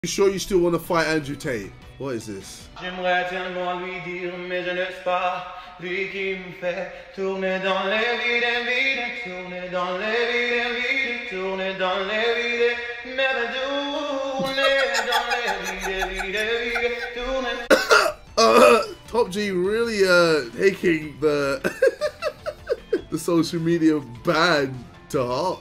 You sure you still want to fight Andrew Tate? What is this? J'aimerais tellement lui dire, mais je n'ose pas. Lui qui me fait tourner dans les vides, vides, tourner dans les vides, vides, tourner dans les vides, mais tourner dans les vides, vides, vides, tourner. Top G really taking the the social media ban to heart.